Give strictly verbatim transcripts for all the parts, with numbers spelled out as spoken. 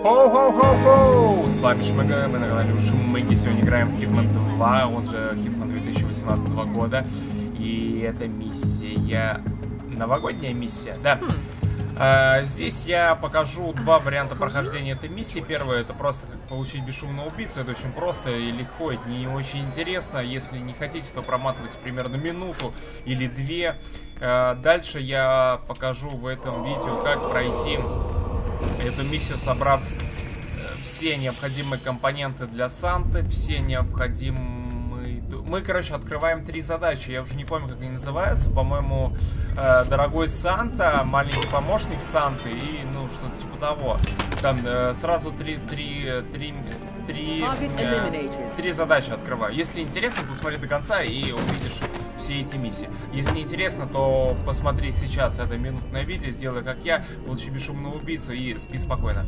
Хоу-хоу-хоу-хоу! С вами Шмыга, мы на канале Шмыги. Сегодня играем в Hitman два, он же Hitman две тысячи восемнадцатого года. И это миссия... Новогодняя миссия, да. А, здесь я покажу два варианта прохождения этой миссии. Первое, это просто как получить бесшумного убийцу. Это очень просто и легко, это не очень интересно. Если не хотите, то проматывайте примерно минуту или две. А, дальше я покажу в этом видео, как пройти эту миссию, собрав все необходимые компоненты для Санты, все необходимые... Мы, короче, открываем три задачи, я уже не помню, как они называются. По-моему, э, дорогой Санта, маленький помощник Санты и, ну, что-то типа того. Там э, сразу три, три, три, три, э, три задачи открываю. Если интересно, то смотри до конца и увидишь все эти миссии. Если не интересно, то посмотри сейчас это минутное видео, сделай как я, получи бесшумного убийцу и спи спокойно.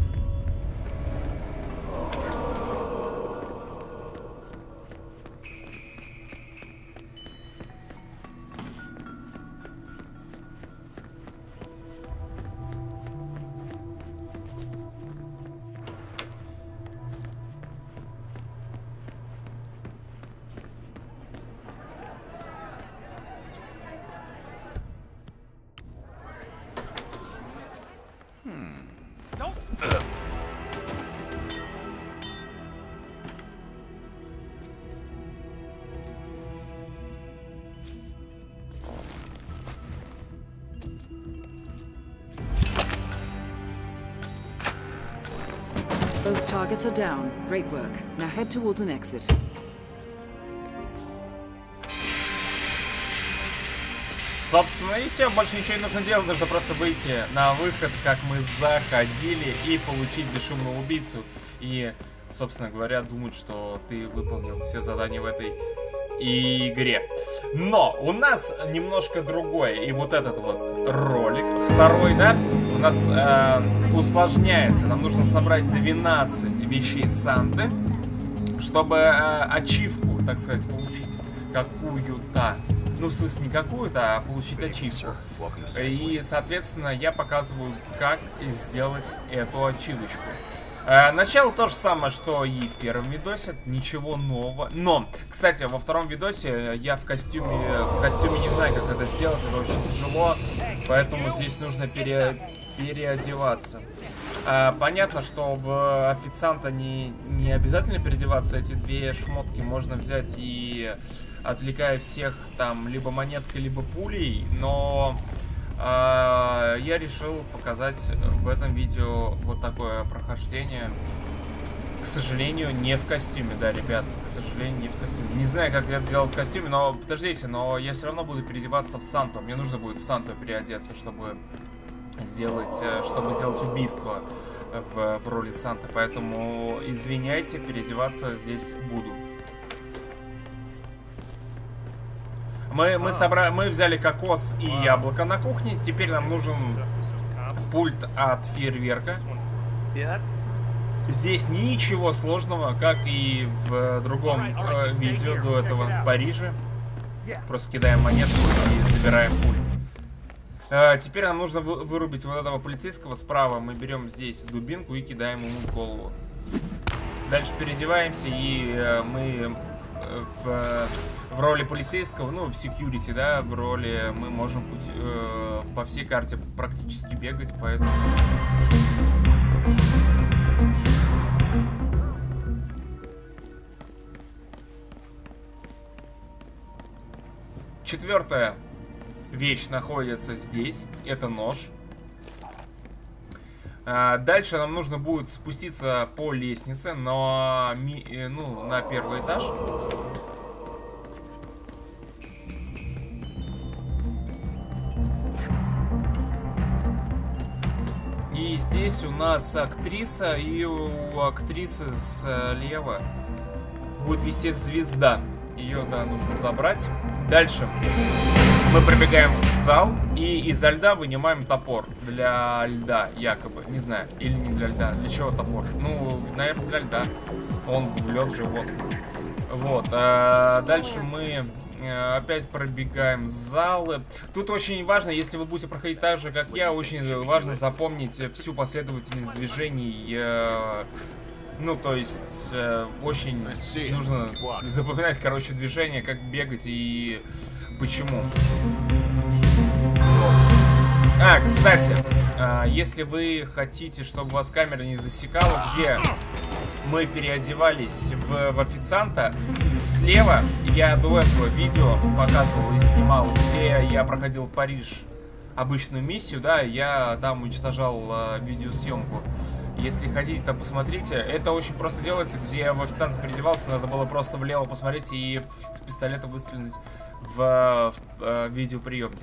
Both targets are down. Great work. Now head towards an exit. Собственно, и все, больше ничего не нужно делать, нужно просто выйти на выход, как мы заходили, и получить бесшумного убийцу. И, собственно говоря, думать, что ты выполнил все задания в этой игре. Но у нас немножко другое, и вот этот вот ролик, второй, да, у нас э, усложняется. Нам нужно собрать двенадцать вещей Санты, чтобы э, ачивку, так сказать, получить какую-то. Ну, в смысле, не какую-то, а получить ачивку. И, соответственно, я показываю, как сделать эту ачивочку. Э, начало то же самое, что и в первом видосе, ничего нового. Но, кстати, во втором видосе я в костюме, в костюме не знаю, как это сделать, это очень тяжело, поэтому здесь нужно пере, переодеваться. Э, понятно, что в официанта не, не обязательно переодеваться, эти две шмотки можно взять и... отвлекая всех там либо монеткой, либо пулей, но э, я решил показать в этом видео вот такое прохождение. К сожалению, не в костюме, да, ребят, к сожалению, не в костюме. Не знаю, как я это делал в костюме, но подождите, но я все равно буду переодеваться в Санту. Мне нужно будет в Санту переодеться, чтобы сделать, чтобы сделать убийство в, в роли Санты. Поэтому извиняйте, переодеваться здесь буду. Мы, мы, собрали, мы взяли кокос и яблоко на кухне. Теперь нам нужен пульт от фейерверка. Здесь ничего сложного, как и в другом э, видео до этого в Париже. Просто кидаем монетку и забираем пульт. Э, теперь нам нужно вы, вырубить вот этого полицейского справа. Мы берем здесь дубинку и кидаем ему в голову. Дальше переодеваемся и э, мы в... В роли полицейского, ну, в security, да, в роли мы можем путь, э, по всей карте практически бегать, поэтому... Четвертая вещь находится здесь, это нож. А, дальше нам нужно будет спуститься по лестнице на, ну, на первый этаж. И здесь у нас актриса, и у актрисы слева будет висеть звезда. Ее, да, нужно забрать. Дальше мы пробегаем в зал и изо льда вынимаем топор. Для льда, якобы. Не знаю, или не для льда. Для чего топор? Ну, наверное, для льда. Он в лед же, вот. Вот. А дальше мы э, опять пробегаем залы. Тут очень важно, если вы будете проходить так же, как я, очень важно запомнить всю последовательность движений. Э, ну, то есть, э, очень нужно запоминать, короче, движения, как бегать и почему. А, кстати, э, если вы хотите, чтобы вас камера не засекала, где мы переодевались в, в официанта, слева я до этого видео показывал и снимал, где я проходил Париж, обычную миссию, да, я там уничтожал э, видеосъемку. Если хотите, там посмотрите. Это очень просто делается, где я в официанта переодевался, надо было просто влево посмотреть и с пистолета выстрелить в, в э, видеоприемник.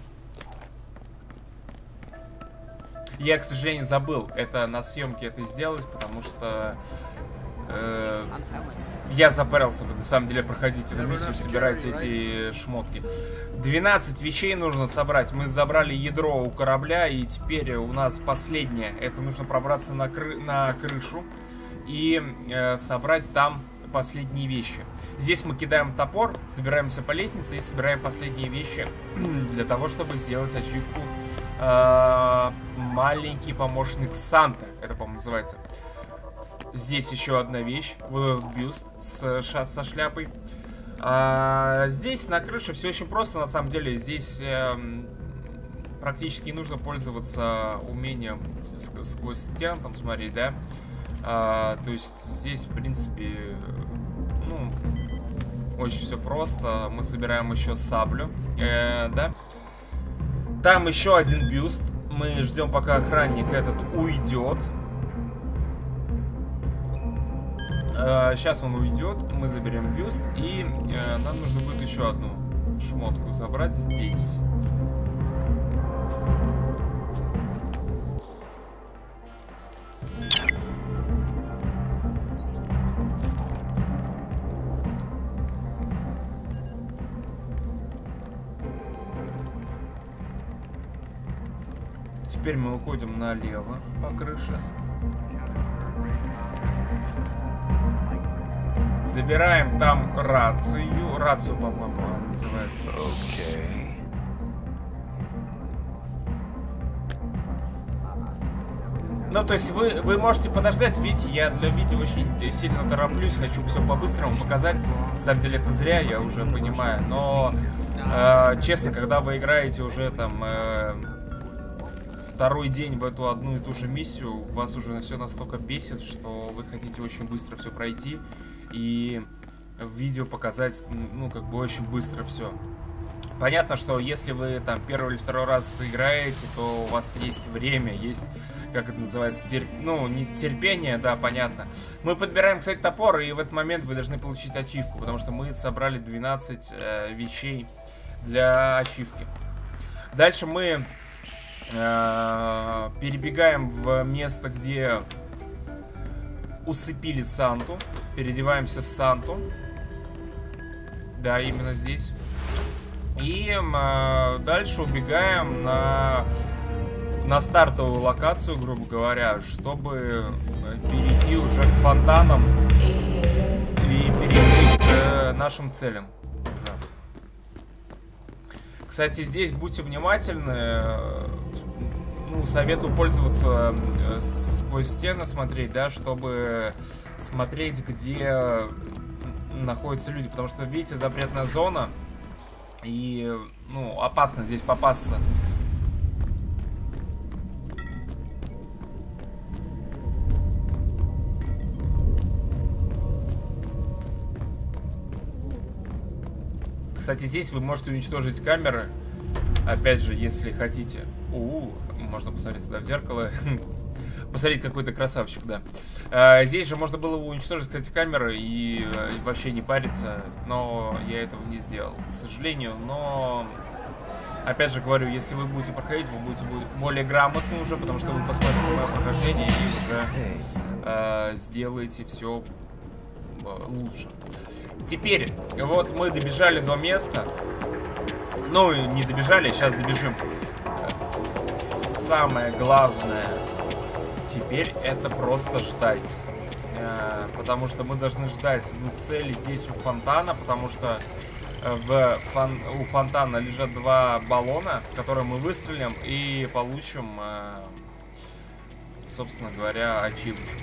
Я, к сожалению, забыл это на съемке это сделать, потому что э, я запарился бы, на самом деле, проходить эту миссию, собирать эти шмотки. двенадцать вещей нужно собрать. Мы забрали ядро у корабля, и теперь у нас последнее. Это нужно пробраться на, кры на крышу и э, собрать там последние вещи. Здесь мы кидаем топор, забираемся по лестнице и собираем последние вещи для того, чтобы сделать ачивку э, «Маленький помощник Санты». Это, по-моему, называется. Здесь еще одна вещь. Вот этот бюст с, со шляпой. А, здесь на крыше все очень просто, на самом деле. Здесь э, практически не нужно пользоваться умением сквозь стену, там смотреть, да. А, то есть здесь, в принципе, ну, очень все просто. Мы собираем еще саблю, э, да. Там еще один бюст. Мы ждем, пока охранник этот уйдет. Сейчас он уйдет, мы заберем бюст, и э, нам нужно будет еще одну шмотку забрать здесь. Теперь мы уходим налево по крыше. Забираем там рацию. Рацию, по-моему, она называется. Okay. Ну, то есть вы, вы можете подождать. Видите, я для видео очень сильно тороплюсь. Хочу все по-быстрому показать. На самом деле это зря, я уже понимаю. Но, э, честно, когда вы играете уже там э, второй день в эту одну и ту же миссию, вас уже все настолько бесит, что вы хотите очень быстро все пройти. И в видео показать, ну, как бы очень быстро все. Понятно, что если вы там первый или второй раз играете, то у вас есть время, есть, как это называется, терп... ну, не терпение, да, понятно. Мы подбираем, кстати, топор, и в этот момент вы должны получить ачивку, потому что мы собрали двенадцать э, вещей для ачивки. Дальше мы э, перебегаем в место, где усыпили Санту. Переодеваемся в Санту. Да, именно здесь. И э, дальше убегаем на, на стартовую локацию, грубо говоря, чтобы перейти уже к фонтанам и перейти к э, нашим целям уже. Кстати, здесь будьте внимательны. Ну, советую пользоваться э, сквозь стены, смотреть, да, чтобы смотреть, где находятся люди, потому что, видите, запретная зона, и, ну, опасно здесь попасться. Кстати, здесь вы можете уничтожить камеры, опять же, если хотите. У-у, можно посмотреть сюда в зеркало. Посмотреть, какой-то красавчик, да. А, здесь же можно было уничтожить, кстати, камеры и, и вообще не париться, но я этого не сделал, к сожалению. Но, опять же говорю, если вы будете проходить, вы будете более грамотны уже, потому что вы посмотрите мое прохождение и уже а, сделаете все лучше. Теперь, вот мы добежали до места. Ну, не добежали, сейчас добежим. Самое главное теперь это просто ждать. Э, потому что мы должны ждать двух целей здесь у фонтана, потому что в фон... у фонтана лежат два баллона, в которые мы выстрелим и получим, собственно говоря, ачивочку.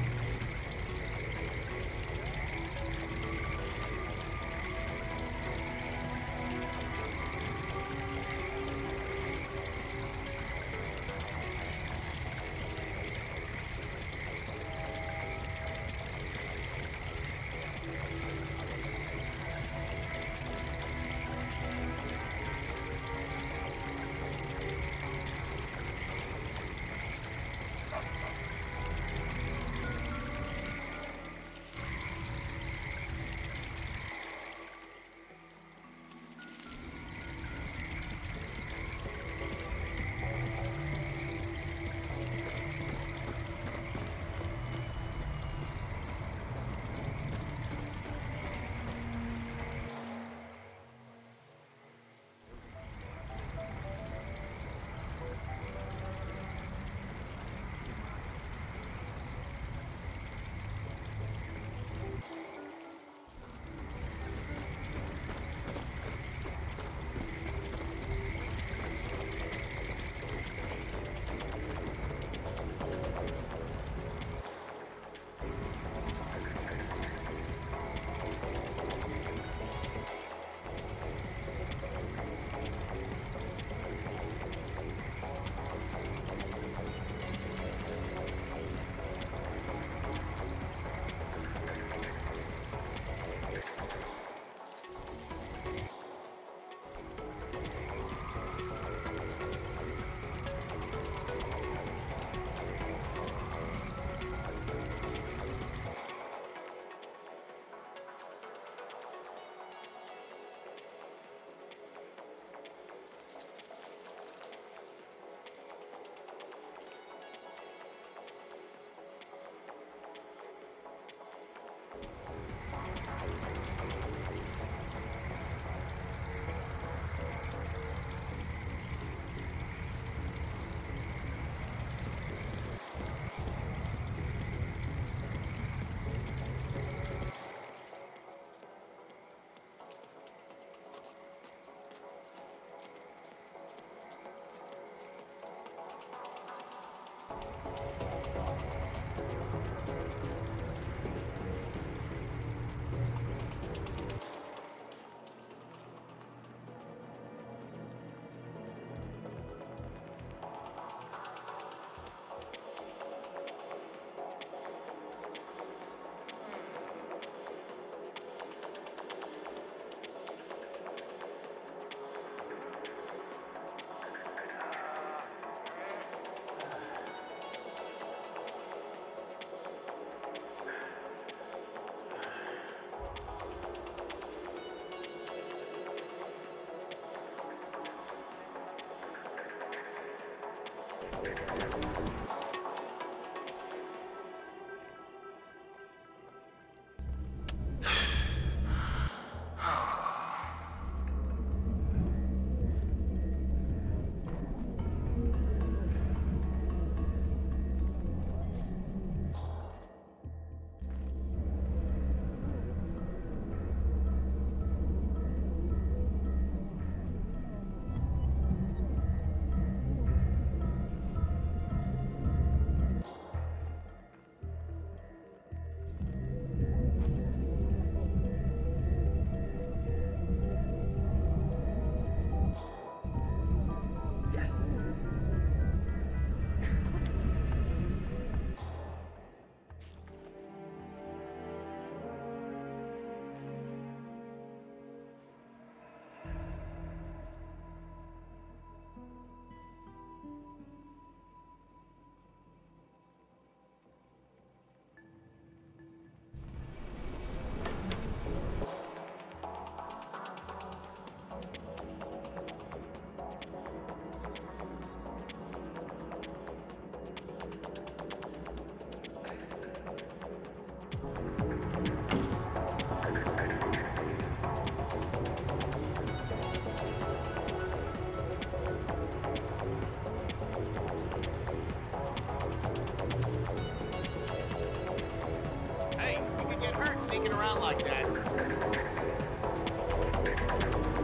Sneaking around like that.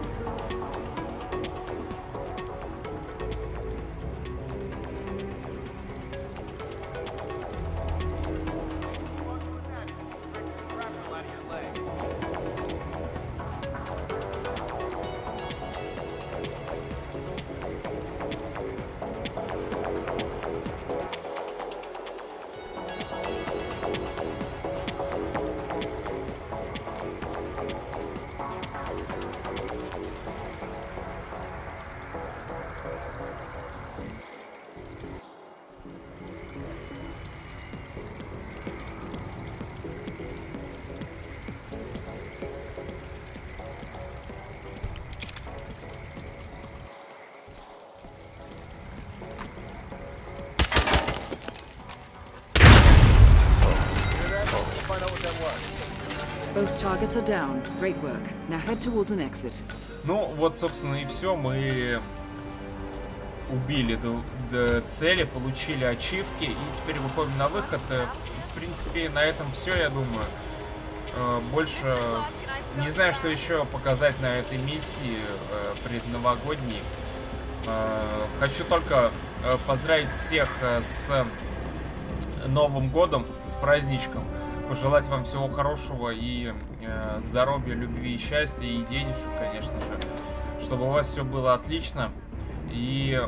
Both targets are down. Great work. Now head towards an exit. Ну, вот, собственно, и все. Мы убили до, до цели, получили ачивки, и теперь выходим на выход. В принципе, на этом все, я думаю. Больше не знаю, что еще показать на этой миссии предновогодней. Хочу только поздравить всех с Новым годом, с праздничком. Пожелать вам всего хорошего и э, здоровья, любви и счастья, и денежек, конечно же. Чтобы у вас все было отлично. И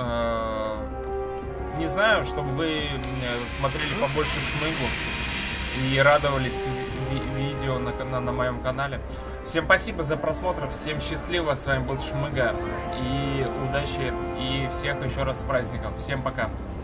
э, не знаю, чтобы вы смотрели побольше шмыгу и радовались ви видео на, на, на моем канале. Всем спасибо за просмотр, всем счастливо, с вами был Шмыга. И удачи, и всех еще раз с праздником. Всем пока.